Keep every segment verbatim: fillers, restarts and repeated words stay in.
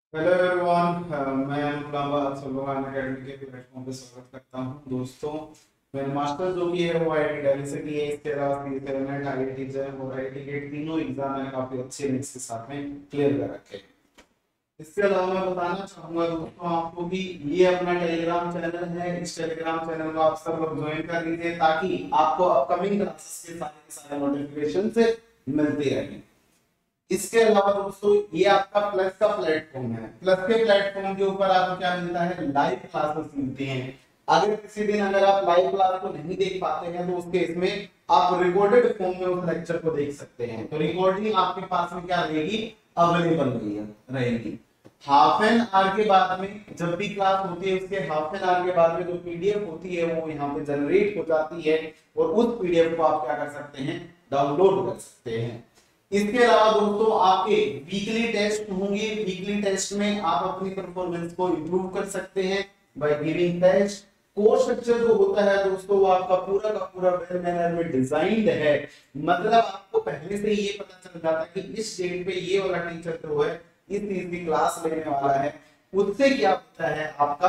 Hello everyone, मैं Islamabad Sultan academy के platform पे स्वागत करता हूं। दोस्तों, मैंने मास्टर्स जो की है वो आईआईटी दिल्ली से की है। इसके अलावा सी सेवन आईआईटी जैम और आईआईटी गेट तीनों एग्जाम मैंने काफी अच्छे रैंक के साथ में क्लियर कर रखे हैं। इसके अलावा मैं बताना चाहूंगा दोस्तों आपको कि ये अपना टेलीग्राम चैनल है। इस टेलीग्राम चैनल को आप सब लोग ज्वाइन कर लीजिए ताकि आपको अपकमिंग क्लासेस के सारे के सारे नोटिफिकेशन से मिलते रहें। इसके अलावा दोस्तों ये आपका प्लस का प्लेटफॉर्म है। प्लस के प्लेटफॉर्म के ऊपर आपको क्या मिलता है, लाइव क्लासेस मिलती हैं। अगर किसी दिन अगर आप लाइव क्लास को नहीं देख पाते हैं तो उसके इसमें आप रिकॉर्डेड फॉर्म में उस लेक्चर को देख सकते हैं। तो रिकॉर्डिंग आपके पास में क्या रहेगी, अवेलेबल रहेगी। हाफ एन आवर के बाद में जब भी क्लास होती है उसके हाफ एन आवर के बाद में जो पीडीएफ होती है वो यहाँ पे जनरेट हो जाती है और उस पीडीएफ को आप क्या कर सकते हैं, डाउनलोड कर सकते हैं। इसके अलावा दोस्तों आपके वीकली टेस्ट होंगे। वीकली टेस्ट में आप अपनी परफॉर्मेंस को इंप्रूव कर सकते हैं by giving test. Course structure जो होता है दोस्तों वो आपका पूरा का पूरा वेल मैनर में डिजाइंड है। मतलब आपको पहले से ये पता चल जाता है कि इस डेट पे ये वाला टीचर जो है इस चीज की क्लास लेने वाला है। उससे क्या होता है, आपका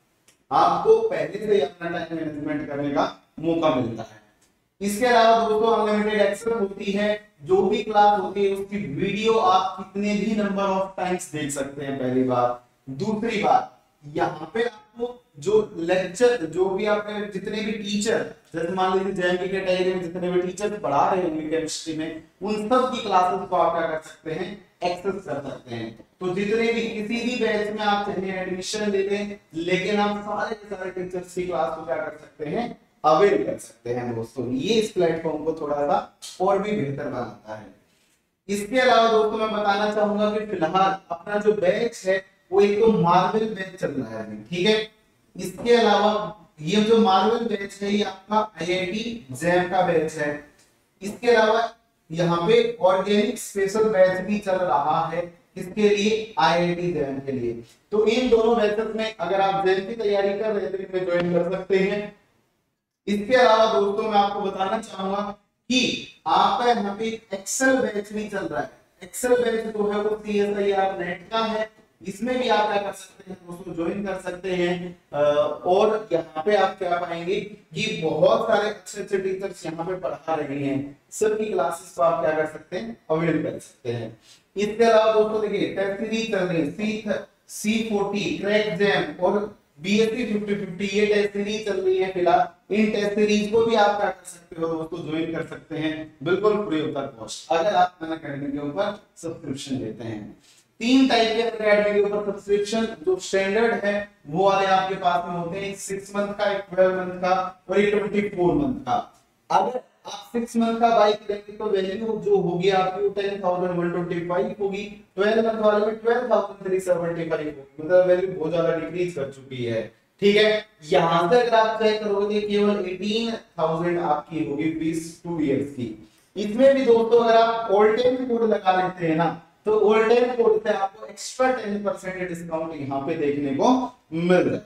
आपको पहले से अपना टाइम मैनेजमेंट करने का मौका मिलता है। इसके अलावा दोस्तों अनलिमिटेड एक्सेस होती है। जो भी क्लास होती है उसकी वीडियो आप कितने भी नंबर ऑफ टाइम्स देख सकते हैं, पहली बात। दूसरी बात, यहाँ पे आपको जो लेक्चर जो भी आपके जितने भी टीचर, जैसे मान लीजिए जैम की कैटेगरी में जितने भी टीचर पढ़ा रहे होंगे केमिस्ट्री में, उन सब की क्लासेस को आप क्या कर सकते हैं, एक्सेस कर सकते हैं। तो जितने भी किसी भी बैच में आप चाहे एडमिशन ले लें, लेकिन आप सारे के सारे टीचर्स की क्लास को क्या कर सकते हैं, अवेल कर सकते हैं। दोस्तों ये इस प्लेटफॉर्म को थोड़ा सा और भी बेहतर बनाता है। इसके अलावा दोस्तों मैं बताना चाहूंगा कि फिलहाल अपना जो बैच है वो एक तो मार्वल बैच चल रहा है, ठीक है। इसके अलावा ये जो मार्वल बैच है ये आपका आईआईटी जैम का बैच है। इसके अलावा यहाँ पे ऑर्गेनिक स्पेशल बैच भी चल रहा है, इसके लिए आईआईटी जैम के लिए। तो इन दोनों बैचेस में अगर आप जैम की तैयारी कर रहे हैं तो इनमें ज्वाइन कर सकते हैं। इसके अलावा दोस्तों मैं आपको बताना चाहूंगा कि आपका यहाँ पे एक्सेल बैच भी चल रहा है। एक्सेल बैच जो है वो सीएसआईआर नेट का है। इसमें भी आप क्या कर सकते हैं दोस्तों, ज्वाइन कर सकते हैं। और यहाँ पे आप क्या पाएंगे कि बहुत सारे अच्छे अच्छे टीचर्स यहाँ पे पढ़ा रहे हैं। सबकी क्लासेस को आप क्या कर सकते हैं, अवेल कर सकते हैं। इसके अलावा दोस्तों देखिए टेस्ट सीरीज चल रही है, C C forty crack JAM और बीएससी फिफ्टी फिफ्टी ये टेस्ट सीरीज चल रही है फिलहाल। इन टेस्ट सीरीज को भी आप क्या कर सकते हो दोस्तों, ज्वाइन कर सकते हैं बिल्कुल फ्री ऑफ कॉस्ट, अगर आप अन अकेडमी के ऊपर सब्सक्रिप्शन लेते हैं। तीन टाइप के अकेडमी के ऊपर सब्सक्रिप्शन जो स्टैंडर्ड है वो वाले आपके पास में होते हैं, सिक्स मंथ का, एक ट्वेल्व मंथ का और एक ट्वेंटी फोर मंथ का। अगर आप सिक्स मंथ का बाई करेंगे तो वैल्यू जो होगी आपकी ten thousand one twenty five होगी। ट्वेल्व मंथ वाले में twelve thousand three seventy five होगी, मतलब वैल्यू बहुत ज्यादा डिक्रीज कर चुकी है, ठीक है। यहां से अगर आप चेक करोगे केवल अठारह हज़ार आपकी होगी फीस टू इयर्स की। इसमें भी दोस्तों अगर आप ओल्ड टाइम कोड लगा लेते हैं ना तो ओल्ड टाइम कोड से आपको एक्स्ट्रा टेन परसेंट डिस्काउंट यहाँ पे देखने को मिल जाएगा।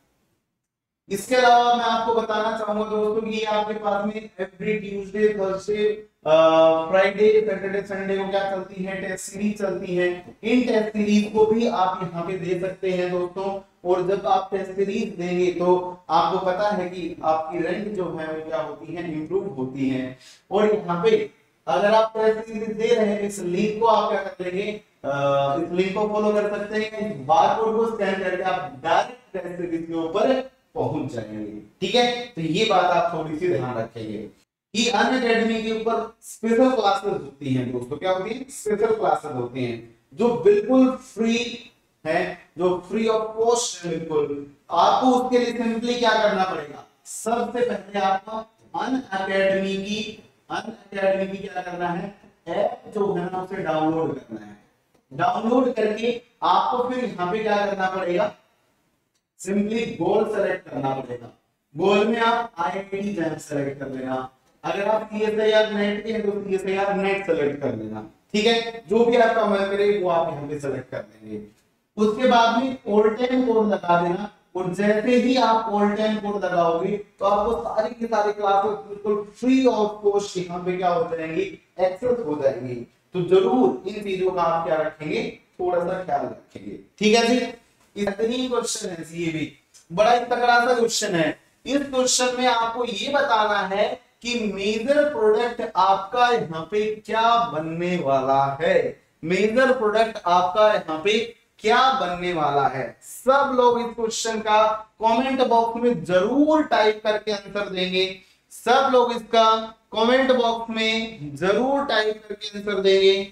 इसके अलावा मैं आपको बताना चाहूंगा दोस्तों कि आपके पास में every Tuesday, Thursday, Friday, Saturday, Sunday को क्या चलती है, टेस्ट सीरीज चलती है। इन टेस्ट सीरीज को भी आप यहाँ पे दे सकते हैं दोस्तों। और जब आप टेस्ट सीरीज देंगे तो आपको पता है कि आपकी रैंक जो है वो क्या होती है, इंप्रूव होती है। और यहाँ पे अगर आप टेस्ट सीरीज दे रहे हैं इस लिंक को आप क्या कर लेंगे, इस लिंक को फॉलो कर सकते हैं, इस बारकोड को स्कैन करके आप डायरेक्ट टेस्ट सीरीज के ऊपर पहुंच जाएंगे, ठीक है। तो ये बात आप थोड़ी सी ध्यान रखेंगे कि अन अकेडमी के ऊपर स्पेशल क्लासेस होती हैं दोस्तों। क्या होती है, स्पेशल क्लासेस होती हैं जो बिल्कुल फ्री है, जो फ्री ऑफ कॉस्ट है बिल्कुल। आपको उसके लिए सिंपली क्या करना पड़ेगा, सबसे पहले आपको अन अकेडमी की अन अकेडमी की क्या करना है, ऐप जो है ना उसे डाउनलोड करना है। डाउनलोड करके आपको फिर यहाँ पे क्या करना पड़ेगा, सिंपली गोल सेलेक्ट करना पड़ेगा। गोल में आप आईआईटी जैम सेलेक्ट कर लेना। अगर आप सीएसआईआर नेट के हैं तो सीएसआईआर नेट सेलेक्ट कर लेना, ठीक है। जो भी आपका मन करे वो आप यहाँ पे सेलेक्ट कर लेंगे। उसके बाद में ऑल टाइम कोड लगा देना। और जैसे ही आप ऑल टाइम कोड लगाओगे तो आपको सारी की सारी क्लासेस बिल्कुल फ्री ऑफ कॉस्ट यहाँ पे क्या हो जाएंगी, एक्सेस हो जाएंगी। तो जरूर इन चीजों का आप क्या रखेंगे, थोड़ा सा ख्याल रखेंगे, ठीक है जी। इतनी क्वेश्चन है, ये भी बड़ा एक तगड़ा सा क्वेश्चन है। इस क्वेश्चन में आपको ये बताना है कि मेजर प्रोडक्ट आपका यहाँ पे क्या बनने वाला है। मेजर प्रोडक्ट आपका यहाँ पे क्या बनने वाला है। सब लोग इस क्वेश्चन का कमेंट बॉक्स में जरूर टाइप करके आंसर देंगे। सब लोग इसका कमेंट बॉक्स में जरूर टाइप करके आंसर देंगे।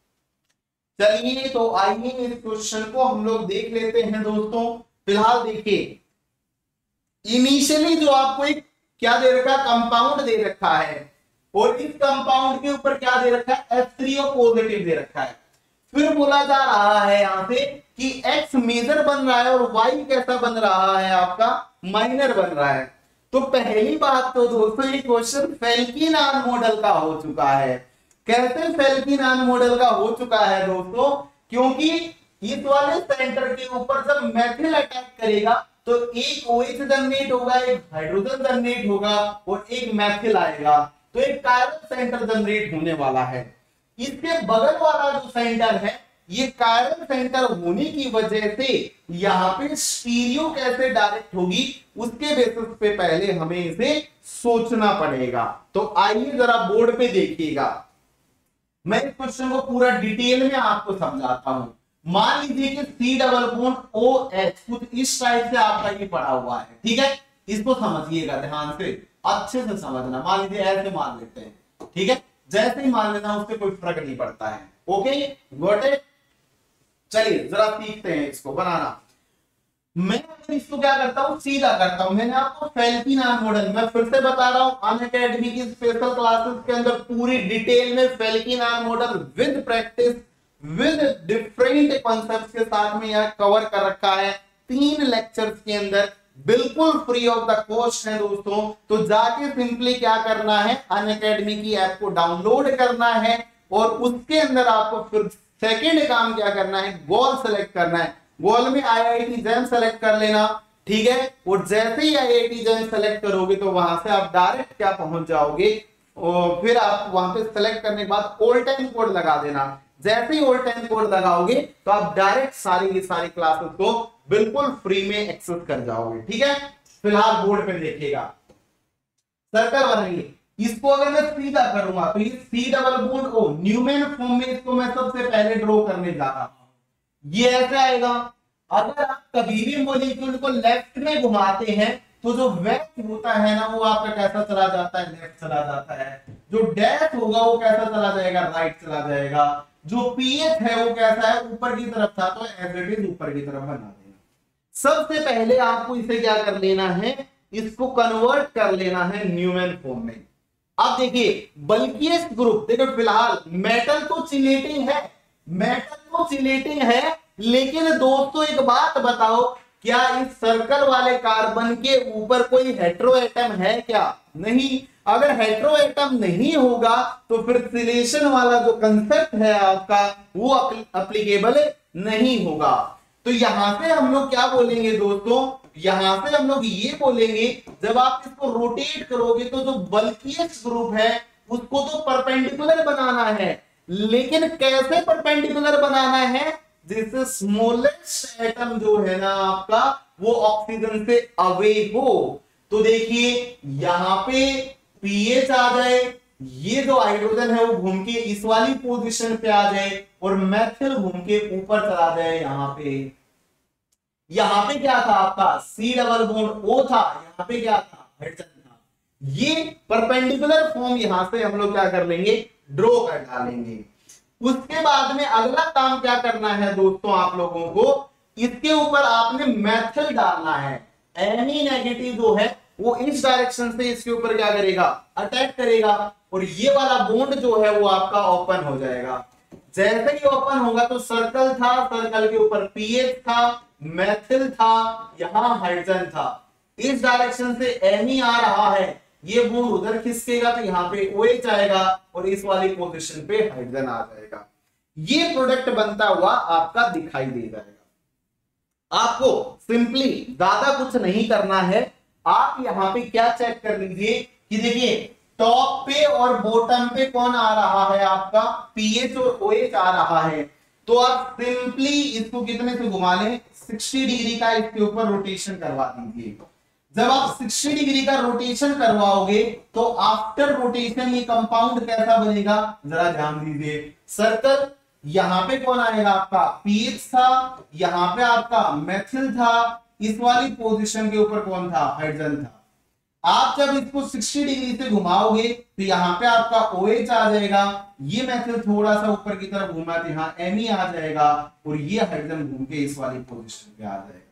चलिए तो आइए इस क्वेश्चन को हम लोग देख लेते हैं दोस्तों। फिलहाल देखिए, इनिशियली जो आपको एक क्या दे रखा है, कंपाउंड दे रखा है, और इस कंपाउंड के ऊपर क्या दे रखा है, एच थ्री ओ पॉजिटिव दे रखा है। फिर बोला जा रहा है यहां से कि X मेजर बन रहा है और Y कैसा बन रहा है, आपका माइनर बन रहा है। तो पहली बात तो दोस्तों ये क्वेश्चन फेल्किन-आन मॉडल का हो चुका है। कैसे फेल्किन-आन मॉडल का हो चुका है दोस्तों, क्योंकि इस वाले सेंटर के ऊपर जब मेथिल अटैक करेगा तो एक OH जनरेट होगा, एक हाइड्रोजन जनरेट होगा और एक मेथिल आएगा, तो एक कायरल सेंटर जनरेट होने वाला है। इसके बगल वाला जो सेंटर है, ये कायरल सेंटर होने की वजह से यहाँ पे स्टीरियो कैसे डायरेक्ट होगी उसके बेसिस पे पहले हमें इसे सोचना पड़ेगा। तो आइए जरा बोर्ड पे देखिएगा, मैं इस क्वेश्चन को पूरा डिटेल में आपको समझाता हूं। मान लीजिए कि C double bond O H कुछ इस टाइप से आपका ये पड़ा हुआ है, ठीक है। इसको समझिएगा ध्यान से, अच्छे से समझना। मान लीजिए ऐसे मान लेते हैं, ठीक है, जैसे ही मान लेना उससे कोई फर्क नहीं पड़ता है। Okay got it. चलिए जरा सीखते हैं इसको बनाना। मैं इसको क्या करता हूं, सीधा करता हूं। मैंने आपको फेल्किन-आन मॉडल, मैं फिर से बता रहा हूं, अनअकैडमी की स्पेशल क्लासेस के अंदर पूरी डिटेल में Felkin Anh model with practice with different concepts के साथ में यह कवर कर रखा है तीन लेक्चर्स के अंदर, बिल्कुल फ्री ऑफ द कॉस्ट है दोस्तों। तो जाके सिंपली क्या करना है, अनअकैडमी की ऐप को डाउनलोड करना है और उसके अंदर आपको फिर सेकेंड काम क्या करना है, गोल सेलेक्ट करना है। गोल में आईआईटी जैम सेलेक्ट कर लेना, ठीक है। और जैसे ही आईआईटी जैम सेलेक्ट करोगे तो वहां से आप डायरेक्ट क्या पहुंच जाओगे, और फिर आप वहां पे सेलेक्ट करने के बाद ऑल टाइम कोड लगा देना। जैसे ही ऑल टाइम कोड लगाओगे तो आप डायरेक्ट सारी की सारी क्लासेस को बिल्कुल फ्री में एक्सेस कर जाओगे, ठीक है। फिलहाल बोर्ड पे देखिएगा, सर्कल बनाइए। इसको अगर मैं सीधा करूंगा तो ये C double bond O Newman form में इसको मैं सबसे पहले ड्रॉ करने जा रहा हूं। ये ऐसे आएगा। अगर आप कभी भी मॉलिक्यूल को लेफ्ट में घुमाते हैं तो जो वेस्ट होता है ना वो आपका कैसा चला जाता है, लेफ्ट चला जाता है। जो डैश होगा वो कैसा चला जाएगा, राइट चला जाएगा। जो पीएच है वो कैसा है, ऊपर की तरफ था तो एज इट इज ऊपर की तरफ बना देना। सबसे पहले आपको इसे क्या कर लेना है, इसको कन्वर्ट कर लेना है न्यूमेन फॉर्म में। अब देखिए बल्कियस ग्रुप, देखो फिलहाल मेटल तो चिलेटिंग है, मेटल तो चिलेटिंग है, लेकिन दोस्तों एक बात बताओ, क्या इस सर्कल वाले कार्बन के ऊपर कोई हेटेरो एटम है क्या? नहीं। अगर हेटेरो एटम नहीं होगा तो फिर सिलेशन वाला जो कंसेप्ट है आपका वो एप्लीकेबल नहीं होगा। तो यहां से हम लोग क्या बोलेंगे दोस्तों, यहां से हम लोग ये बोलेंगे, जब आप इसको रोटेट करोगे तो जो बल्कियस ग्रुप है उसको तो परपेंडिकुलर बनाना है, लेकिन कैसे परपेंडिकुलर बनाना है, जिससे स्मॉलेस्ट एटम जो है ना आपका वो ऑक्सीजन से अवे हो। तो देखिए यहां पे पीएच आ जाए, ये जो हाइड्रोजन है वो घूम के इस वाली पोजीशन पे आ जाए और मेथिल घूम के ऊपर चला जाए। यहां पे यहां पे क्या था आपका सी डबल बॉन्ड ओ था, यहां पे क्या था हाइड्रोजन था। ये परपेंडिकुलर फॉर्म यहां से हम लोग क्या कर लेंगे, ड्रॉ कर डालेंगे। उसके बाद में अगला काम क्या करना है दोस्तों आप लोगों को, इसके ऊपर आपने मेथिल डालना है। एनी नेगेटिव जो है वो इस डायरेक्शन से इसके ऊपर क्या करेगा, अटैक करेगा, और ये वाला बॉन्ड जो है वो आपका ओपन हो जाएगा। जैसे ही ओपन होगा तो सर्कल था, सर्कल के ऊपर पीएच था, मेथिल था, यहां हाइड्रोजन था। इस डायरेक्शन से एनी आ रहा है, ये बॉन्ड उधर खिसकेगा तो यहाँ पे OH आएगा और इस वाली पोजीशन पे हाइड्रोजन आ जाएगा। ये प्रोडक्ट बनता हुआ आपका दिखाई दे जाएगा। आपको सिंपली ज्यादा कुछ नहीं करना है। आप यहाँ पे क्या चेक कर लीजिए कि देखिए टॉप पे और बॉटम पे कौन आ रहा है, आपका पीएच और OH आ रहा है। तो आप सिंपली इसको कितने से घुमा लें, साठ डिग्री का इसके ऊपर रोटेशन करवा दीजिए। जब आप साठ डिग्री का रोटेशन करवाओगे तो आफ्टर रोटेशन ये कंपाउंड कैसा बनेगा, जरा ध्यान दीजिए। सर्कल, यहां पे कौन आएगा आपका पीएच था, यहां पे आपका मेथिल था, इस वाली पोजीशन के ऊपर कौन था, हाइड्रोजन था। आप जब इसको साठ डिग्री से घुमाओगे तो यहाँ पे आपका OH आ जाएगा, ये मेथिल थोड़ा सा ऊपर की तरफ घूमा तो यहाँ Me आ जाएगा और ये हाइड्रोजन घूम के इस वाली पोजीशन पे आ जाएगा।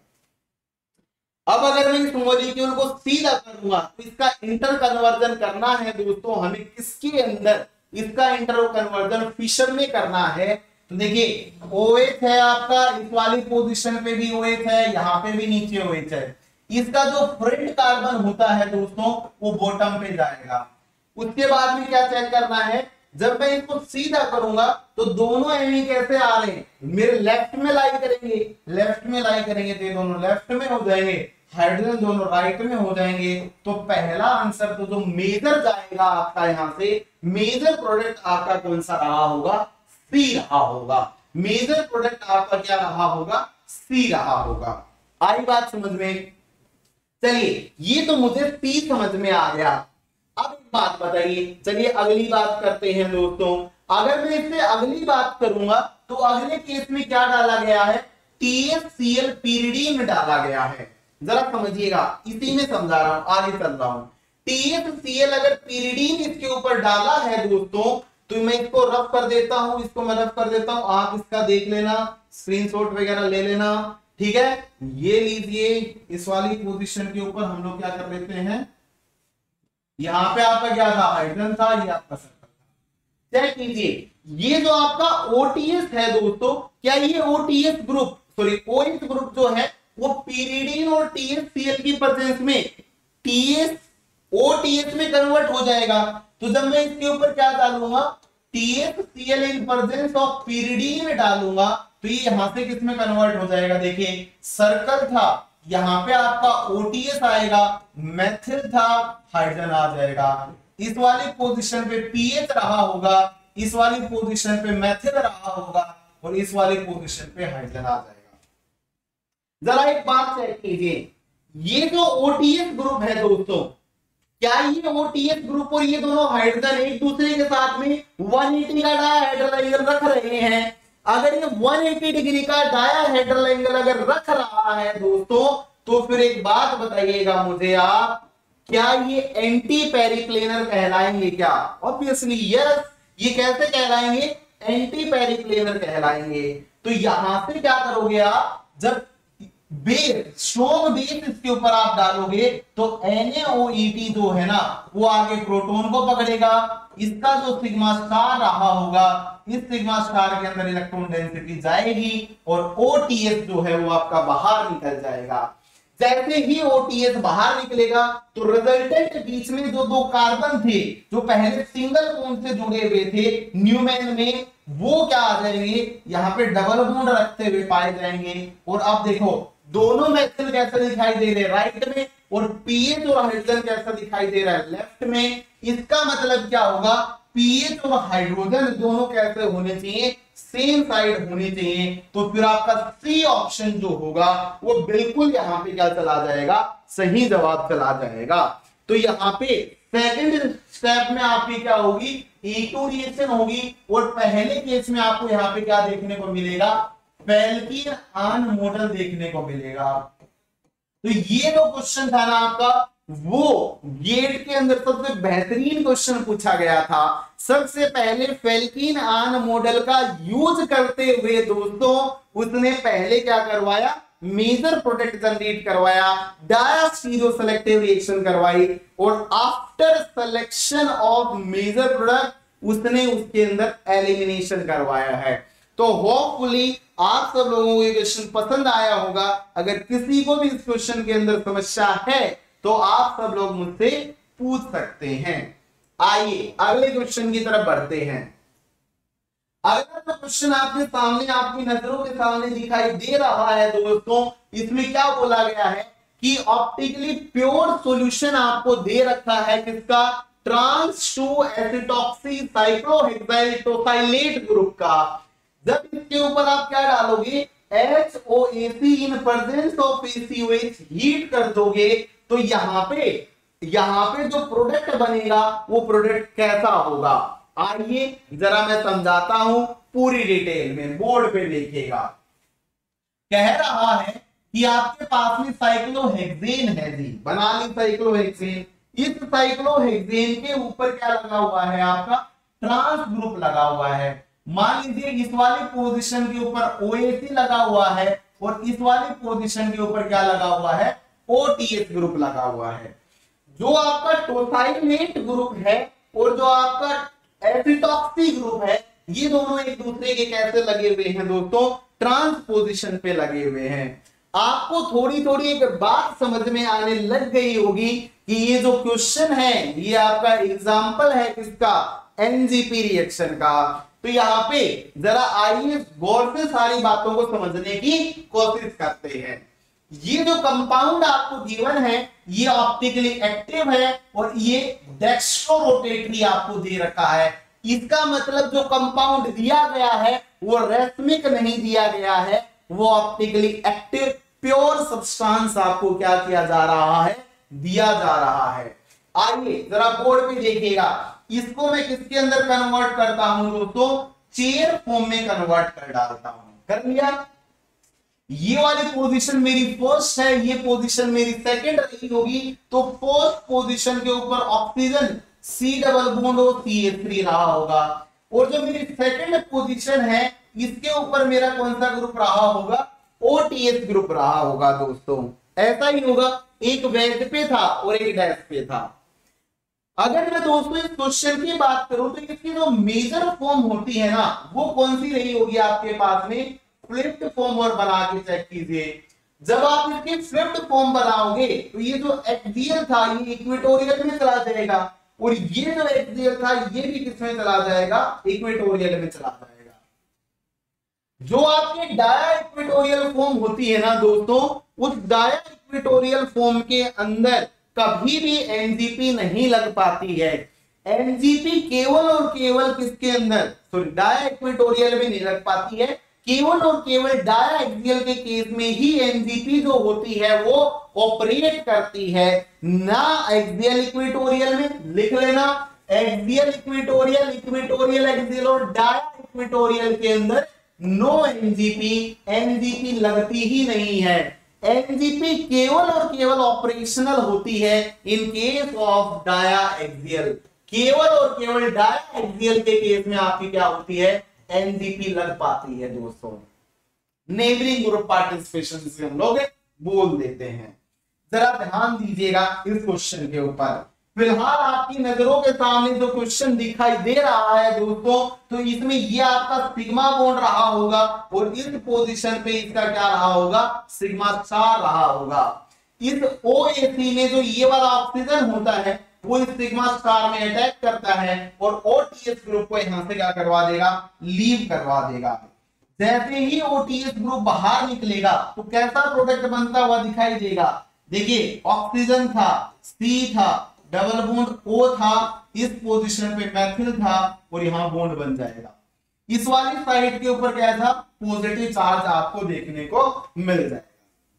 अब अगर मैं इस मॉलिक्यूल को सीधा करूंगा तो इसका इंटर कन्वर्जन करना है दोस्तों, हमें किसके अंदर इसका इंटर कन्वर्जन फिशर में करना है। तो देखिए OH है आपका, इस वाली पोजीशन पे भी OH है, यहाँ पे भी नीचे OH है। इसका जो फ्रंट कार्बन होता है दोस्तों वो बॉटम पे जाएगा। उसके बाद में क्या चेक करना है, जब मैं इसको सीधा करूंगा तो दोनों एमी कैसे आ रहे हैं, मेरे लेफ्ट में लाई करेंगे, लेफ्ट में लाई करेंगे तो ये दोनों लेफ्ट में हो जाएंगे, हाइड्रोजन दोनों राइट में हो जाएंगे। तो पहला आंसर तो जो मेजर जाएगा आपका यहां से, मेजर प्रोडक्ट आपका कौन सा रहा होगा, सी रहा होगा। मेजर प्रोडक्ट आपका क्या रहा होगा, सी रहा होगा। आई बात समझ में? चलिए ये तो मुझे सी समझ में आ गया। अब एक बात बताइए, चलिए अगली बात करते हैं दोस्तों। अगर मैं इससे अगली बात करूंगा तो अगले केस में क्या डाला गया है, T H C L pyridine डाला गया है। जरा समझिएगा, इसी में समझा रहा हूं, आगे चल रहा हूं। टी एच सी एल अगर पीरिडीन इसके ऊपर डाला है दोस्तों तो मैं इसको रफ कर देता हूं, इसको मैं रफ कर देता हूं, आप इसका देख लेना, स्क्रीनशॉट वगैरह ले लेना, ठीक है। ये लीजिए, इस वाली पोजीशन के ऊपर हम लोग क्या कर लेते हैं, यहां पे आपका क्या था, हाइड्रोजन था, ये आपका सर्कल था। चेक कीजिए, ये जो आपका ओटीएस है दोस्तों, क्या ये OTs group, sorry OH group जो है वो पीरिडीन और टीएचसीएल की प्रेजेंस में टीएस ओटीएस में कन्वर्ट हो जाएगा। तो जब मैं इसके ऊपर क्या डालूंगा, THCL in presence of pyridine डालूंगा तो ये यहां से किस में कन्वर्ट हो जाएगा। देखिए सर्कल था, यहां पे आपका ओटीएस आएगा, मेथिल था, हाइड्रोजन आ जाएगा। इस वाली पोजीशन पे पीएच रहा होगा, इस वाली पोजीशन पे मेथिल रहा होगा और इस वाली पोजीशन पे हाइड्रोजन आ जाएगा। जरा एक बात चेक कीजिए, ये जो ओटीएस ग्रुप है दोस्तों, क्या ये ओटीएस ग्रुप और ये दोनों हाइड्रोजन एक दूसरे के साथ में एक सौ अस्सी का डायहेड्रल एंगल रख रहे हैं? अगर ये एक सौ अस्सी डिग्री का डायहेड्रल एंगल अगर रख रहा है दोस्तों, तो फिर एक बात बताइएगा मुझे आप, क्या ये एंटी पेरिप्लेनर कहलाएंगे क्या? Obviously yes. ये कैसे कहलाएंगे, एंटी पेरिप्लेनर कहलाएंगे। तो यहां से क्या करोगे आप, जब बेस स्ट्रॉन्ग बेस इसके ऊपर आप डालोगे तो N A O E T जो है ना वो आगे प्रोटॉन को पकड़ेगा, इसका जो सिग्मा स्टार रहा होगा, इस सिग्मा स्टार के अंदर इलेक्ट्रॉन डेंसिटी जाएगी और ओटीएस जो है वो आपका बाहर निकल जाएगा। जैसे ही ओटीएस बाहर निकलेगा तो रिजल्टेंट बीच में जो दो कार्बन थे जो पहले सिंगल बॉन्ड से जुड़े हुए थे न्यूमैन में, वो क्या आ जाएंगे, यहाँ पे डबल बॉन्ड रखते हुए पाए जाएंगे। और अब देखो दोनों मेथिल कैसे दिखाई दे रहे हैं, राइट में, और पीएच और हाइड्रोजन कैसा दिखाई दे रहा है, लेफ्ट में। इसका मतलब क्या होगा, पीएच और हाइड्रोजन दोनों कैसे होने चाहिए, सेम साइड होनी चाहिए। तो फिर आपका सी ऑप्शन जो होगा वो बिल्कुल यहां पे क्या चला जाएगा, सही जवाब चला जाएगा। तो यहाँ पे सेकंड स्टेप में आपकी क्या होगी, ई टू रिएक्शन होगी और पहले केस में आपको यहाँ पे क्या देखने को मिलेगा, फेल्किन आन मॉडल देखने को मिलेगा। तो ये जो क्वेश्चन था ना आपका, वो गेट के अंदर सबसे बेहतरीन क्वेश्चन पूछा गया था। सबसे पहले फेल्किन आन मॉडल का यूज करते हुए दोस्तों उसने पहले क्या करवाया, मेजर प्रोडक्ट जनरेट करवाया, डायस्टीरियो सेलेक्टिव रिएक्शन करवाई और after selection of major product उसने उसके अंदर एलिमिनेशन करवाया है। तो होपफुली आप सब लोगों को ये क्वेश्चन पसंद आया होगा। अगर किसी को भी इस क्वेश्चन के अंदर समस्या है तो आप सब लोग मुझसे पूछ सकते हैं। आइए अगले क्वेश्चन की तरफ बढ़ते हैं। अगला जो क्वेश्चन आपके सामने, आपकी नजरों के सामने दिखाई दे रहा है दोस्तों, इसमें क्या बोला गया है कि ऑप्टिकली प्योर सॉल्यूशन आपको दे रखा है किसका, trans two acetoxy cyclohexyl tosylate group का। जब इसके ऊपर आप क्या डालोगे, H O A C in presence of A C O H heat कर दोगे, तो यहां पे यहां पे जो प्रोडक्ट बनेगा वो प्रोडक्ट कैसा होगा, आइए जरा मैं समझाता हूं पूरी डिटेल में, बोर्ड पे देखिएगा। कह रहा है कि आपके पास में साइक्लोहेक्सेन है जी, बना ली साइक्लोहेक्सेन। इस साइक्लोहेक्सेन के ऊपर क्या लगा हुआ है, आपका ट्रांस ग्रुप लगा हुआ है। मान लीजिए इस वाली पोजीशन के ऊपर ओ ए सी लगा हुआ है और इस वाली पोजीशन के ऊपर क्या लगा हुआ है, ओ टी एच ग्रुप लगा हुआ है। जो आपका टोसाइलेट ग्रुप है और जो आपका एसिटॉक्सी ग्रुप है, ये दोनों एक दूसरे के कैसे लगे हुए हैं दोस्तों, ट्रांसपोजिशन पे लगे हुए हैं। आपको थोड़ी थोड़ी एक बात समझ में आने लग गई होगी कि ये जो क्वेश्चन है ये आपका एग्जाम्पल है किसका, एन जी पी रिएक्शन का। तो यहाँ पे जरा आइए गौर से सारी बातों को समझने की कोशिश करते हैं। ये जो कंपाउंड आपको गिवन है ये ऑप्टिकली एक्टिव है और ये डेक्स्ट्रोरोटेटरी आपको दे रखा है। इसका मतलब जो कंपाउंड दिया गया है वो रेसमिक नहीं दिया गया है, वो ऑप्टिकली एक्टिव प्योर सब्सटेंस आपको क्या किया जा रहा है, दिया जा रहा है। आइए जरा बोर्ड पे देखिएगा, इसको मैं किसके अंदर कन्वर्ट करता हूं दोस्तों, चेयर फॉर्म में कन्वर्ट कर डालता हूं। कर लिया, ये वाली पोजीशन मेरी फर्स्ट है, ये पोजीशन मेरी सेकंड रही होगी, तो फर्स्ट पोजीशन के ऊपर ऑक्सीजन सी डबल बॉन्ड और सी एच थ्री रहा होगा, और जो मेरी सेकंड पोजीशन है इसके ऊपर मेरा कौन सा ग्रुप रहा होगा, ओ टी एच ग्रुप रहा होगा दोस्तों। ऐसा ही होगा, एक वेज पे था और एक डैश पे था। अगर मैं दोस्तों इस क्वेश्चन की बात करूं तो इसकी जो मेजर फॉर्म होती है ना वो कौन सी रही होगी आपके पास में, फ्लिप्ड फॉर्म, और बना के चेक कीजिए। जब आप इसकी फ्लिप्ड फॉर्म बनाओगे तो ये जो एक्सियल था ये इक्वेटोरियल में चला जाएगा, और ये जो एक्सियल था ये भी किसमें चला जाएगा, इक्वेटोरियल में चला जाएगा। जो आपके डाया इक्वेटोरियल फॉर्म होती है ना दोस्तों, उस डाया इक्वेटोरियल फॉर्म के अंदर कभी भी एन जी पी नहीं लग पाती है। एन जी पी केवल और केवल किसके अंदर, सॉरी डाया इक्वेटोरियल में नहीं लग पाती है, केवल और केवल डाया एक्सियल के केस में ही एन जी पी जो होती है वो ऑपरेट करती है, ना एक्सियल इक्वेटोरियल में। लिख लेना, एक्सियल इक्वेटोरियल, इक्वेटोरियल एक्सियल और डाया इक्वेटोरियल के अंदर no N G P, N G P लगती ही नहीं है। एन जी पी केवल और केवल ऑपरेशनल होती है in case of diaxial, केवल और केवल डाया एक्सियल के केस में आपकी क्या होती है, एन जी पी लग पाती है दोस्तों। नेबरिंग ग्रुप पार्टिसिपेशन से हम लोग बोल देते हैं। जरा ध्यान दीजिएगा इस क्वेश्चन के ऊपर। फिलहाल आपकी नजरों के सामने जो क्वेश्चन दिखाई दे रहा है दोस्तों, तो इसमें ये आपका सिग्मा बॉन्ड रहा होगा और इस पोजीशन पे इसका क्या रहा होगा, सिग्मा स्टार रहा होगा। इस ओ ए सी में जो ये वाला ऑक्सीजन होता है वो इस सिग्मा स्टार में अटैक करता है और ओ टी एच ग्रुप को यहां से क्या करवा देगा, लीव करवा देगा। जैसे ही ओ टी एच ग्रुप बाहर निकलेगा तो कैसा प्रोडक्ट बनता हुआ दिखाई देगा, देखिए ऑक्सीजन था, सी था, डबल बॉन्ड ओ था, इस पोजीशन पे मैथिल था और यहां बॉन्ड बन जाएगा। इस वाली साइड के ऊपर क्या था, पॉजिटिव चार्ज आपको देखने को मिल जाएगा।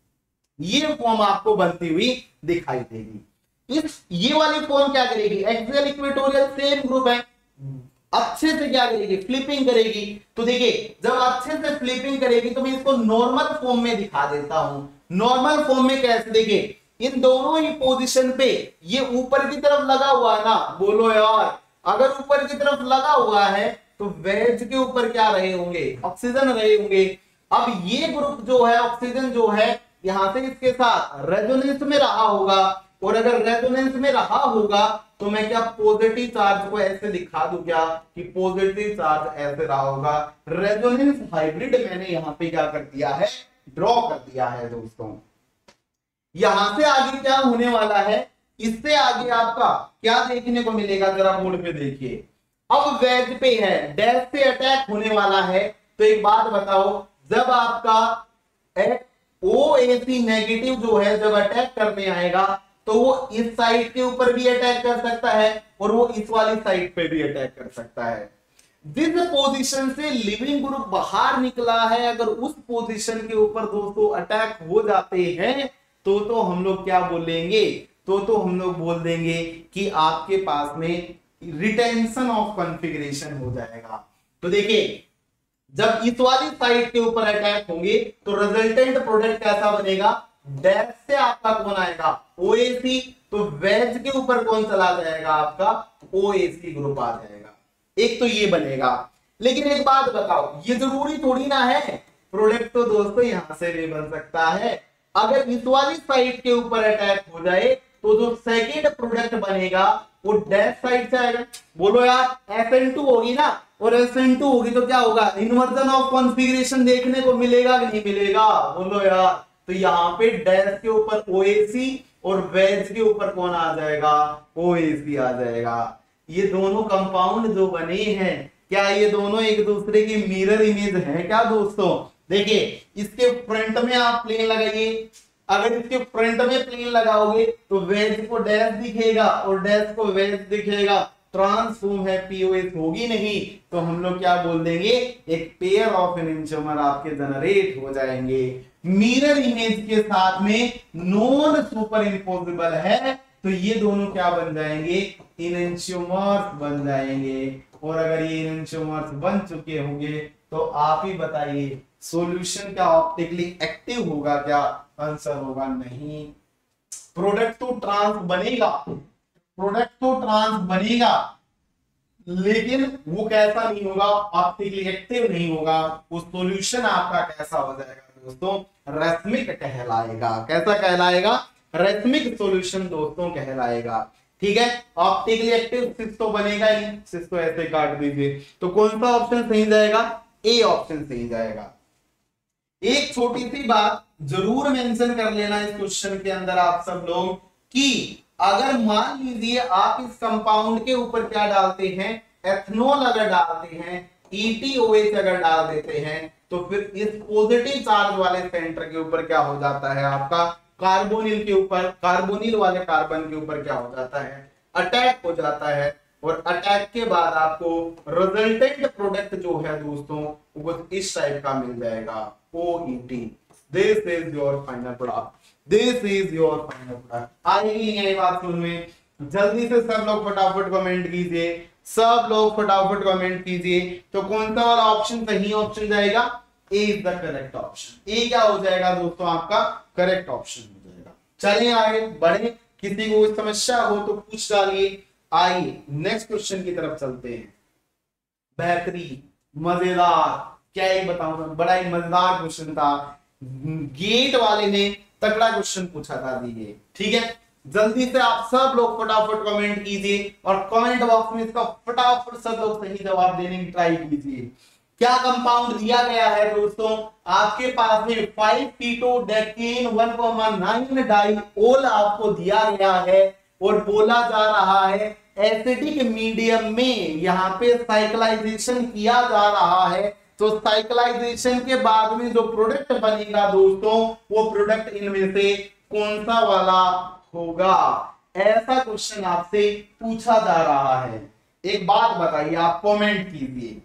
ये फॉर्म आपको बनती हुई दिखाई देगी। इस ये वाली फॉर्म क्या करेगी, एक्सियल इक्वेटोरियल सेम ग्रुप है, अच्छे से क्या करेगी, फ्लिपिंग करेगी। तो देखिए जब अच्छे से फ्लिपिंग करेगी तो मैं इसको नॉर्मल फॉर्म में दिखा देता हूं। नॉर्मल फॉर्म में कैसे, देखिए इन दोनों ही पोजीशन पे ये ऊपर की तरफ लगा हुआ है ना, बोलो यार, अगर ऊपर की तरफ लगा हुआ है तो वेज के ऊपर क्या रहे होंगे, ऑक्सीजन रहे होंगे। अब ये ग्रुप जो है ऑक्सीजन जो है यहां से इसके साथ रेजोनेंस में रहा होगा, और अगर रेजोनेंस में रहा होगा तो मैं क्या पॉजिटिव चार्ज को ऐसे दिखा दूं क्या कि पॉजिटिव चार्ज ऐसे रहा होगा। रेजोनेंस हाइब्रिड मैंने यहां पे क्या कर दिया है, ड्रॉ कर दिया है दोस्तों। यहां से आगे क्या होने वाला है, इससे आगे आपका क्या देखने को मिलेगा, जरा बोर्ड पे देखिए। अब वेज पे है, डैश से अटैक होने वाला है, तो एक बात बताओ, जब आपका ओ ए सी नेगेटिव जो है जब अटैक करने आएगा तो वो इस साइड के ऊपर भी अटैक कर सकता है और वो इस वाली साइड पे भी अटैक कर सकता है। जिस पोजीशन से लिविंग ग्रुप बाहर निकला है, अगर उस पोजीशन के ऊपर दोस्तों अटैक हो जाते हैं तो तो हम लोग क्या बोलेंगे, तो तो हम लोग बोल देंगे कि आपके पास में रिटेंशन ऑफ कॉन्फ़िगरेशन हो जाएगा। तो देखिए जब इस वाली साइड के ऊपर अटैक होंगे तो रिजल्टेंट प्रोडक्ट कैसा बनेगा, डैश से आपका कौन आएगा, ओएसी, तो वेज के ऊपर कौन चला जाएगा, आपका ओएसी ग्रुप आ जाएगा। एक तो ये बनेगा। लेकिन एक बात बताओ, ये जरूरी थोड़ी ना है, प्रोडक्ट तो दोस्तों यहां से भी बन सकता है। अगर इस वाली साइड के ऊपर अटैक हो जाए तो जो सेकेंड प्रोडक्ट बनेगा वो डैश साइड से आएगा। बोलो यार एस एन टू होगी ना, और एस एन टू होगी तो क्या होगा, इन्वर्जन ऑफ कॉन्फ़िगरेशन देखने को मिलेगा कि नहीं मिलेगा, बोलो यार। तो यहाँ पे डैश के ऊपर ओएसी और वेज के ऊपर कौन आ जाएगा, ओएसी आ जाएगा। ये दोनों कंपाउंड जो बने हैं, क्या ये दोनों एक दूसरे की मिरर इमेज है क्या दोस्तों? देखिए इसके फ्रंट में आप प्लेन लगाइए, अगर इसके फ्रंट में प्लेन लगाओगे तो वेज को डैश दिखेगा और डैश को वेज दिखेगा, ट्रांसफॉर्म है, पीओएस होगी नहीं, तो हम लोग क्या बोल देंगे, एक पेयर ऑफ एनेंटियोमर आपके जनरेट हो जाएंगे। मिरर इमेज के साथ में नॉन सुपर इम्पोजिबल है, तो ये दोनों क्या बन जाएंगे, एनेंटियोमर्स बन जाएंगे। और अगर ये एनेंटियोमर्स बन चुके होंगे तो आप ही बताइए सॉल्यूशन क्या ऑप्टिकली एक्टिव होगा क्या? आंसर होगा नहीं। प्रोडक्ट तो ट्रांस बनेगा, प्रोडक्ट तो ट्रांस बनेगा, लेकिन वो कैसा नहीं होगा, ऑप्टिकली एक्टिव नहीं होगा। वो सॉल्यूशन आपका कैसा हो जाएगा दोस्तों, रश्मिक कहलाएगा। कैसा कहलाएगा, रश्मिक सॉल्यूशन दोस्तों कहलाएगा। ठीक है, ऑप्टिकली एक्टिव सिस तो बनेगा ही, सिस तो ऐसे काट दीजिए। तो कौन सा ऑप्शन सही जाएगा, ए ऑप्शन सही जाएगा। एक छोटी सी बात जरूर मेंशन कर लेना इस क्वेश्चन के अंदर आप सब लोग, कि अगर मान लीजिए आप इस कंपाउंड के ऊपर क्या डालते हैं, एथनॉल अगर डालते हैं, ई टी ओ एच अगर डाल देते हैं, तो फिर इस पॉजिटिव चार्ज वाले सेंटर के ऊपर क्या हो जाता है, आपका कार्बोनिल के ऊपर, कार्बोनिल वाले कार्बन के ऊपर क्या हो जाता है, अटैक हो जाता है। और अटैक के बाद आपको रिजल्टेंट प्रोडक्ट जो है दोस्तों वो इस टाइप का मिल जाएगा, O E T। This is your final product, this is your final product. आएगी ये बात समझ में? जल्दी से सब लोग फटाफट कमेंट कीजिए, सब लोग फटाफट कमेंट कीजिए। तो कौन सा वाला ऑप्शन सही ऑप्शन जाएगा, A is the correct option. A क्या हो जाएगा दोस्तों, आपका करेक्ट ऑप्शन हो जाएगा। चलिए आगे बढ़े, किसी को समस्या हो तो पूछ डालिए। आइए नेक्स्ट क्वेश्चन की तरफ चलते हैं। बेहतरीन, मजेदार, क्या ही बताऊं, बड़ा ही मजेदार क्वेश्चन था। गेट वाले ने तगड़ा क्वेश्चन पूछा था दीजिए। ठीक है, जल्दी से आप सब लोग फटाफट कमेंट कीजिए और कमेंट बॉक्स में इसका फटाफट सब लोग सही जवाब देने की ट्राई कीजिए। क्या कंपाउंड दिया गया है दोस्तों, आपके पास में five ketodecane one comma nine diol आपको दिया गया है और बोला जा रहा है एसिडिक मीडियम में यहाँ पे साइक्लाइजेशन किया जा रहा है। तो साइक्लाइजेशन के बाद में जो प्रोडक्ट बनेगा दोस्तों, वो प्रोडक्ट इनमें से कौन सा वाला होगा, ऐसा क्वेश्चन आपसे पूछा जा रहा है। एक बात बताइए, आप कमेंट कीजिए,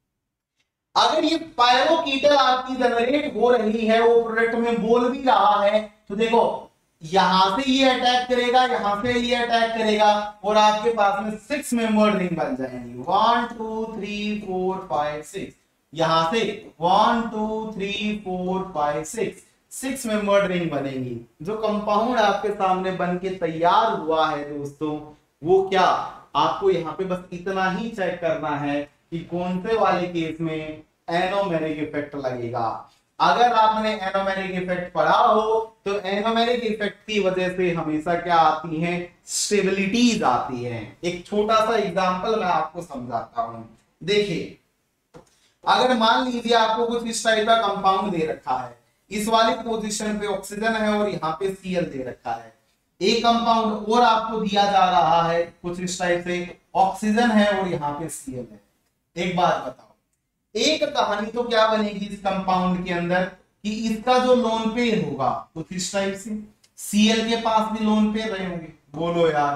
अगर ये पायरोकीटल आपकी जनरेट हो रही है, वो प्रोडक्ट में बोल भी रहा है, तो देखो यहां से ये अटैक करेगा, यहां से ये अटैक करेगा और आपके पास में सिक्स मेंबर्ड रिंग बन जाएंगी। One two three four five six, यहां से one two three four five six, six membered ring बनेगी। जो कंपाउंड आपके सामने बन के तैयार हुआ है दोस्तों, वो क्या, आपको यहाँ पे बस इतना ही चेक करना है कि कौन से वाले केस में एनोमेरिक इफेक्ट लगेगा। अगर आपने एनोमेरिक इफेक्ट पढ़ा हो तो एनोमेरिक इफेक्ट की वजह से हमेशा क्या आती है, स्टेबिलिटीज आती है। एक छोटा सा एग्जांपल मैं आपको समझाता हूं। देखिए, अगर मान लीजिए आपको कुछ इस टाइप का कंपाउंड दे रखा है, इस वाली पोजीशन पे ऑक्सीजन है और यहाँ पे सीएल दे रखा है। एक कंपाउंड और आपको दिया जा रहा है कुछ इस टाइप से, ऑक्सीजन है और यहाँ पे सीएल है। एक बात बताओ, एक कहानी तो क्या बनेगी इस कंपाउंड के अंदर कि इसका जो लोन पेयर होगा कुछ इस टाइप से, सीएल के पास भी लोन पेयर रहे होंगे। बोलो यार,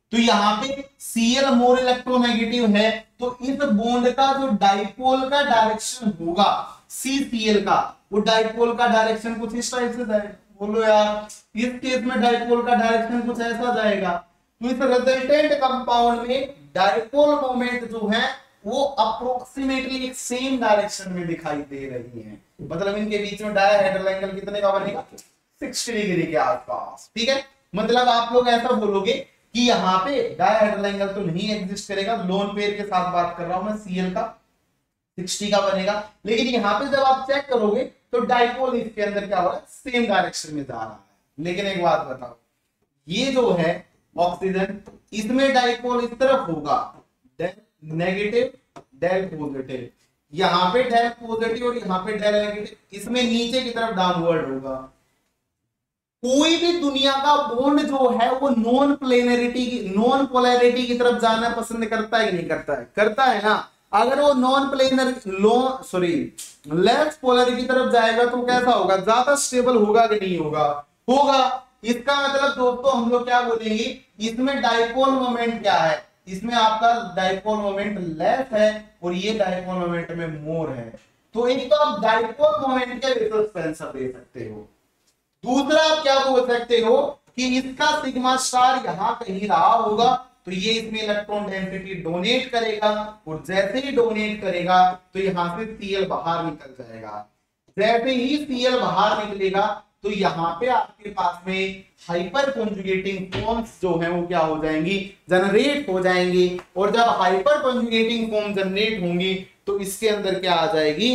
तो यहाँ पे Cl मोर इलेक्ट्रोनेगेटिव है, तो इस बॉन्ड का जो डाइपोल का डायरेक्शन होगा सी सी एल का, वो डाइपोल का डायरेक्शन कुछ इस टाइप से जाएगा। बोलो यार, इस केस में डाइपोल का डायरेक्शन कुछ ऐसा जाएगा। तो इस रिजल्टेंट कंपाउंड में डाइपोल मोमेंट जो है वो अप्रोक्सीमेटली एक सेम डायरेक्शन में दिखाई दे रही है। मतलब इनके बीच में डायहेड्रल एंगल कितने का बनेगा? साठ डिग्री के आसपास। ठीक है, मतलब आप लोग ऐसा बोलोगे कि यहाँ पे डायहेड्रल एंगल तो नहीं एग्जिस्ट करेगा, लोन पेयर के साथ बात कर रहा हूं मैं, सीएल का साठ का बनेगा, लेकिन यहाँ पे जब आप चेक करोगे तो डाइपोल इसके अंदर क्या हो रहा है? सेम डायरेक्शन में जा रहा है। लेकिन एक बात बताओ, ये जो है ऑक्सीजन, इसमें डाइपोल इस तरफ होगा, नेगेटिव डेल पॉजिटिव, यहाँ पे डेल पॉजिटिव और यहाँ पे डेल नेगेटिव, इसमें नीचे की तरफ डाउनवर्ड होगा। कोई भी दुनिया का बॉन्ड जो है वो नॉन प्लेनरिटी की नॉन पोलैरिटी की तरफ जाना पसंद करता है कि नहीं करता है? करता है ना। अगर वो non planar low sorry less polar की तरफ जाएगा तो कैसा होगा? ज्यादा स्टेबल होगा कि नहीं होगा? होगा। इसका मतलब दोस्तों हम लोग क्या बोलेंगे, इसमें डाइपोल मोमेंट क्या है? इसमें आपका डाइपोल मोमेंट लेस है और ये डाइपोल मोमेंट में मोर है। तो एक तो आप डाइपोल मोमेंट के रिजल्ट आंसर दे सकते हो। दूसरा आप क्या बोल सकते हो कि इसका सिग्मा स्टार यहां कहीं रहा होगा, तो ये इसमें इलेक्ट्रॉन डेंसिटी डोनेट करेगा और जैसे ही डोनेट करेगा तो यहां से Cl बाहर निकल जाएगा। जैसे ही Cl बाहर निकलेगा तो यहाँ पे आपके पास में हाइपर कॉन्जुगेटिंग फॉर्म्स जो है वो क्या हो जाएंगी? जनरेट हो जाएंगी। और जब हाइपर कॉन्जुगेटिंग फॉर्म जनरेट होंगी तो इसके अंदर क्या आ जाएगी?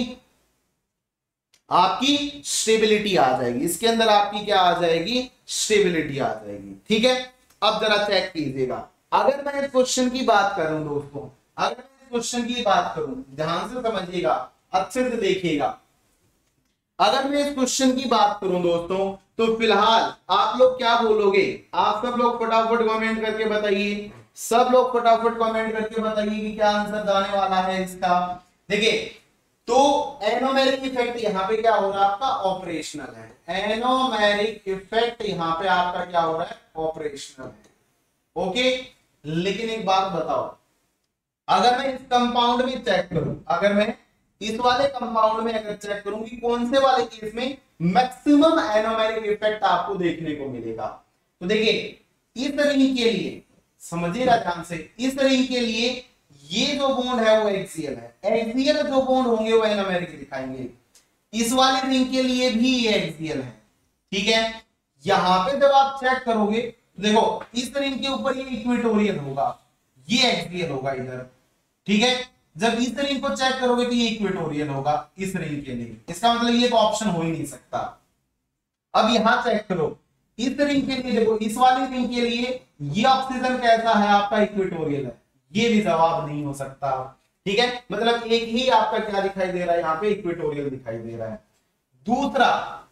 आपकी स्टेबिलिटी आ जाएगी। इसके अंदर आपकी क्या आ जाएगी? स्टेबिलिटी आ जाएगी। ठीक है, अब जरा चेक कीजिएगा। अगर मैं इस क्वेश्चन की बात करूं दोस्तों, अगर मैं इस क्वेश्चन की बात करूं, ध्यान से समझिएगा, अच्छे से देखिएगा। अगर मैं इस क्वेश्चन की बात करूं दोस्तों, तो फिलहाल आप लोग क्या बोलोगे? आप सब लोग फटाफट कमेंट करके बताइए, सब लोग फटाफट कमेंट करके बताइए कि क्या आंसर जाने वाला है इसका। देखिए, तो एनोमेरिक इफेक्ट यहाँ पे क्या हो रहा है? आपका ऑपरेशनल है। एनोमेरिक इफेक्ट यहाँ पे आपका क्या हो रहा है? ऑपरेशनल है। ओके, लेकिन एक बात बताओ, अगर मैं इस कंपाउंड में चेक करूं, अगर मैं इस वाले कंपाउंड में अगर चेक करूं कि कौन से वाले केस में मैक्सिमम एनोमेरिक इफेक्ट आपको देखने को मिलेगा, तो देखिए इस रिंग के लिए समझिएगा ध्यान से, इस रिंग के लिए ये जो बॉन्ड है वो एक्सियल है। एक्सियल जो बॉन्ड होंगे वो एनोमेरिक दिखाएंगे। इस वाले रिंग के लिए भी ये एक्सियल है। ठीक है, यहां पे जब आप चेक करोगे तो देखो इस रिंग के ऊपर ये इक्वेटोरियल होगा, ये एक्सियल होगा इधर। ठीक है, जब इस रिंग को चेक करोगे तो ये इक्वेटोरियल होगा इस रिंग के लिए। इसका मतलब ये तो ऑप्शन हो ही नहीं सकता। अब यहां चेक करो, इस रिंग के लिए देखो, इस वाली रिंग के लिए ये ऑक्सीजन कैसा है? आपका इक्वेटोरियल है। ये भी जवाब नहीं हो सकता। ठीक है, मतलब एक ही आपका क्या दिखाई दे रहा है? यहाँ पे इक्वेटोरियल दिखाई दे रहा है। दूसरा,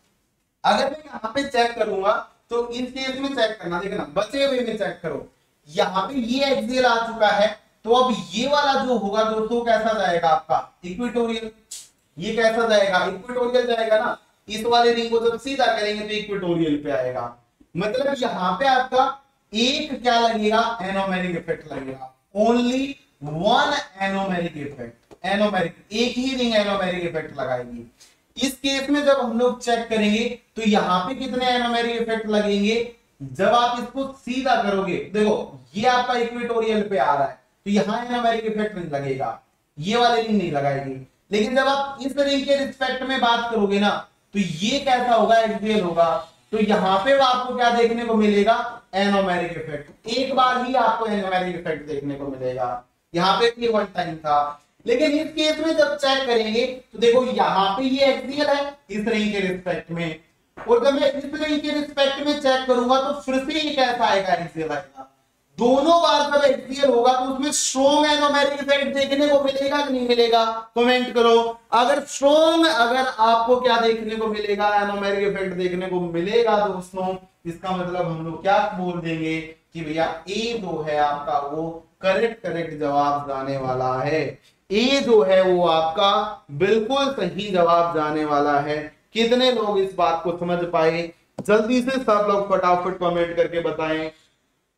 अगर मैं यहाँ पे चेक करूंगा तो इस केस में चेक करना, देखना बचे हुए में चेक करो, यहाँ पे ये एक्सियल आ चुका है, तो अब ये वाला जो होगा दोस्तों कैसा जाएगा? आपका इक्वेटोरियल। ये कैसा जाएगा? इक्वेटोरियल जाएगा ना। इस वाले रिंग को जब सीधा करेंगे तो इक्वेटोरियल पे आएगा। मतलब यहाँ पे आपका एक क्या लगेगा? एनोमेरिक इफेक्ट लगेगा। Only one anomeric effect, anomeric, एक ही रिंग एनोमेरिक इफेक्ट लगाएगी। इस केस में जब हम लोग चेक करेंगे तो यहाँ पे कितने एनोमेरिक इफेक्ट लगेंगे? जब आप इसको सीधा करोगे, देखो ये आपका इक्वेटोरियल पे आ रहा है तो यहाँ एनोमेरिक इफेक्ट नहीं लगेगा, ये वाली रिंग नहीं लगाएगी। लेकिन जब आप इस रिंग के रिस्पेक्ट में बात करोगे ना तो ये कैसा होगा? एक्सियल होगा। तो यहाँ पे आपको क्या देखने को मिलेगा? Anomeric effect. एक बार ही आपको एनोमेरिक इफेक्ट देखने को मिलेगा। यहाँ पे भी वन टाइम था। लेकिन इस केस में जब चेक करेंगे तो देखो यहाँ पे ये एक्सियल है इस रिंग के रिस्पेक्ट में, और जब मैं इस रिंग के रिस्पेक्ट में चेक करूंगा तो फिर से ये कैसा आएगा? एक्सियल आएगा। दोनों बार जब एक्सियल होगा तो उसमें स्ट्रॉन्ग एनोमेरिक इफेक्ट देखने को मिलेगा कि नहीं मिलेगा? कमेंट करो। अगर स्ट्रॉन्ग, अगर आपको क्या देखने को मिलेगा? एनोमेरिक इफेक्ट देखने को मिलेगा दोस्तों, इसका मतलब हम लोग क्या बोल देंगे कि भैया ए जो है आपका वो करेक्ट करेक्ट जवाब जाने वाला है। ए जो है वो आपका बिल्कुल सही जवाब जाने वाला है। कितने लोग इस बात को समझ पाए? जल्दी से सब लोग फटाफट कमेंट करके बताएं।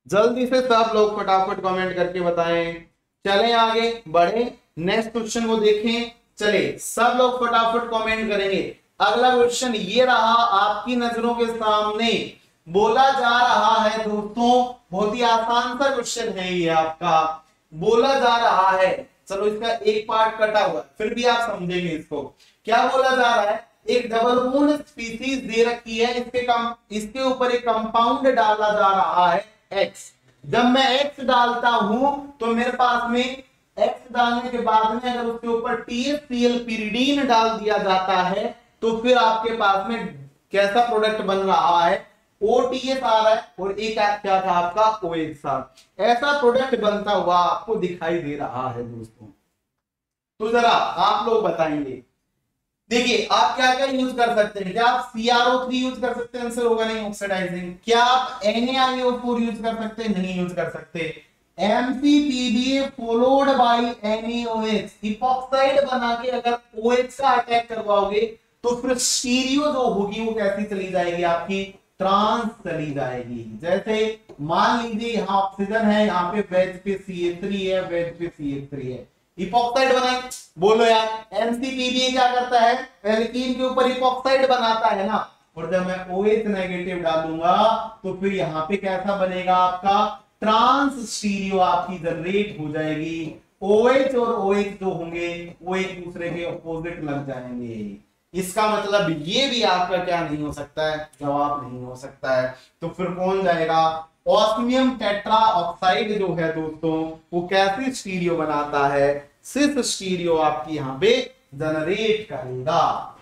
जल्दी से सब लोग फटाफट कमेंट करके बताएं। चलें आगे बढ़े, नेक्स्ट क्वेश्चन को देखें। चले सब लोग फटाफट कमेंट करेंगे। अगला क्वेश्चन ये रहा आपकी नजरों के सामने, बोला जा रहा है दोस्तों, बहुत ही आसान सा क्वेश्चन है ये आपका। बोला जा रहा है, चलो इसका एक पार्ट कटा हुआ फिर भी आप समझेंगे इसको। क्या बोला जा रहा है, एक डबल बोन स्पीसीज दे रखी है, इसके कम इसके ऊपर एक कंपाउंड डाला जा रहा है एक्स। जब मैं एक्स डालता हूं तो मेरे पास में एक्स डालने के बाद में अगर उसके ऊपर T S C L pyridine डाल दिया जाता है तो फिर आपके पास में कैसा प्रोडक्ट बन रहा है, ओ टी एस आ रहा है और एक क्या था आपका ओ एक्स आ। ऐसा प्रोडक्ट बनता हुआ आपको दिखाई दे रहा है दोस्तों। तो जरा आप लोग बताएंगे, देखिए आप क्या क्या यूज कर सकते हैं। क्या आप C R O three use कर सकते हैं, आंसर होगा नहीं ऑक्सीडाइजिंग। क्या आप N A I O four use कर सकते हैं, नहीं यूज कर सकते। M C P B A followed by N A O X, epoxide बना के अगर ओ एक्स का अटैक करवाओगे तो फिर स्टीरियो जो होगी वो कैसी चली जाएगी आपकी, ट्रांस चली जाएगी। जैसे मान लीजिए यहाँ ऑक्सीजन है, यहाँ पे वेज पे सी एच थ्री है, वेज पे सी एच थ्री है, इपॉक्साइड बनाए। बोलो यार, N C P B A क्या करता है, एल्कीन के ऊपर इपॉक्साइड बनाता है ना, और जब मैं ओ एच नेगेटिव डालूंगा तो फिर यहाँ पे कैसा बनेगा आपका, ट्रांस स्टीरियो आपकी जनरेट हो जाएगी। OH और OH जो होंगे वो एक दूसरे के अपोजिट लग जाएंगे। इसका मतलब ये भी आपका क्या नहीं हो सकता है, जवाब नहीं हो सकता है। तो फिर कौन जाएगा, ऑस्मियम टेट्रा ऑक्साइड जो है दोस्तों वो कैसी स्टीरियो बनाता है, सिस स्टीरियो आपकी यहाँ पे जनरेट करेगा।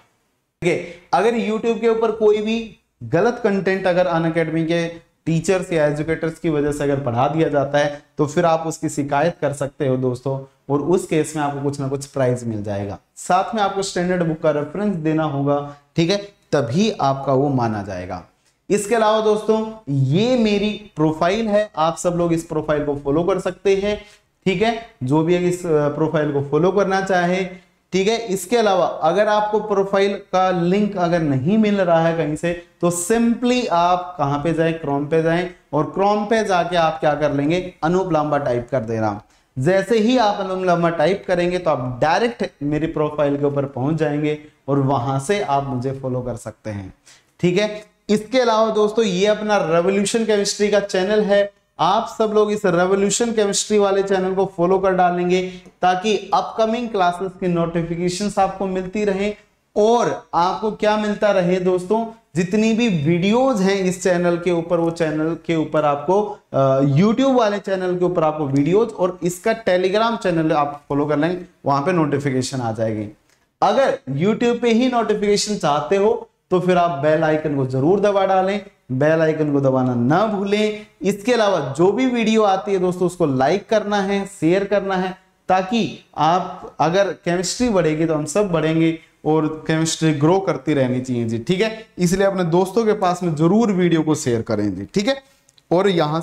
अगर YouTube के ऊपर कोई भी गलत कंटेंट अगर अनअकैडमी के टीचर्स या एजुकेटर्स की वजह से अगर पढ़ा दिया जाता है तो फिर आप उसकी शिकायत कर सकते हो दोस्तों, और उस केस में आपको कुछ ना कुछ प्राइज मिल जाएगा। साथ में आपको स्टैंडर्ड बुक का रेफरेंस देना होगा, ठीक है, तभी आपका वो माना जाएगा। इसके अलावा दोस्तों ये मेरी प्रोफाइल है, आप सब लोग इस प्रोफाइल को फॉलो कर सकते हैं, ठीक है, जो भी इस प्रोफाइल को फॉलो करना चाहे, ठीक है। इसके अलावा अगर आपको प्रोफाइल का लिंक अगर नहीं मिल रहा है कहीं से तो सिंपली आप कहां पे जाएं, क्रोम पे जाएं, और क्रोम पे जाके आप क्या कर लेंगे, अनूप लांबा टाइप कर देना। जैसे ही आप अनूप लांबा टाइप करेंगे तो आप डायरेक्ट मेरी प्रोफाइल के ऊपर पहुंच जाएंगे और वहां से आप मुझे फॉलो कर सकते हैं, ठीक है। इसके अलावा दोस्तों ये अपना रेवोल्यूशन केमिस्ट्री का चैनल है, आप सब लोग इस रेवोल्यूशन केमिस्ट्री वाले चैनल को फॉलो कर डालेंगे ताकि अपकमिंग क्लासेस की नोटिफिकेशंस आपको मिलती रहे, और आपको क्या मिलता रहे दोस्तों, जितनी भी वीडियोस हैं इस चैनल के ऊपर, वो चैनल के ऊपर आपको यूट्यूब वाले चैनल के ऊपर आपको वीडियोस, और इसका टेलीग्राम चैनल आप फॉलो कर लेंगे, वहां पे नोटिफिकेशन आ जाएगी। अगर यूट्यूब पे ही नोटिफिकेशन चाहते हो तो फिर आप बेल आइकन को जरूर दबा डालें, बेल आइकन को दबाना ना भूलें। इसके अलावा जो भी वीडियो आती है दोस्तों उसको लाइक करना है, शेयर करना है, ताकि आप, अगर केमिस्ट्री बढ़ेगी तो हम सब बढ़ेंगे और केमिस्ट्री ग्रो करती रहनी चाहिए जी, ठीक है। इसलिए अपने दोस्तों के पास में जरूर वीडियो को शेयर करें जी, ठीक है। और यहां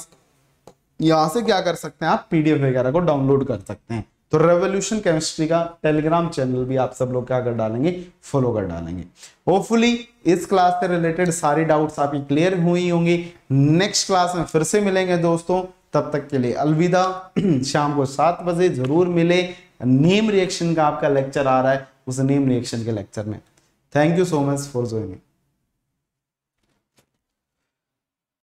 यहां से क्या कर सकते हैं, आप पीडीएफ वगैरह को डाउनलोड कर सकते हैं। तो रेवोल्यूशन केमिस्ट्री का टेलीग्राम चैनल भी आप सब लोग क्या कर डालेंगे, फॉलो कर डालेंगे। होपफुली इस क्लास से रिलेटेड सारी डाउट्स आपकी क्लियर हुई होंगी। नेक्स्ट क्लास में फिर से मिलेंगे दोस्तों, तब तक के लिए अलविदा। शाम को सात बजे जरूर मिले। नेम रिएक्शन का आपका लेक्चर आ रहा है, उस नेम रिएक्शन के लेक्चर में। Thank you so much for joining.